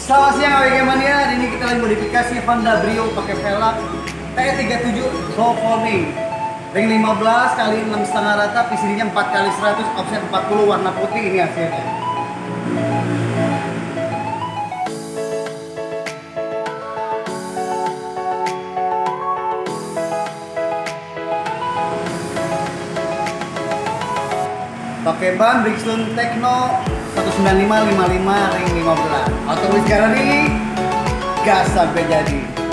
Selamat siang AWG Mania, hari ini kita lagi modifikasi Honda Brio pakai velg T37 Sofoni ring 15 kali 6,5 rata, PCD-nya 4 kali 100, offset 40, warna putih. Ini hasilnya. Pakai ban Bridgestone Tekno 195/55 ring 15. Auto Garansi gas sampai jadi.